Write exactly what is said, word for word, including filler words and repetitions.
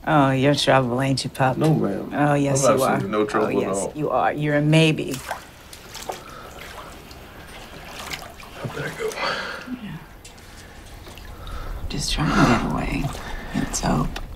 Oh, you're trouble, ain't you, pup? No, ma'am. Oh, yes, I'm you are. absolutely no trouble oh, yes, at all. you are. You're a maybe. I better go. Yeah. Just trying to get away. Let's hope.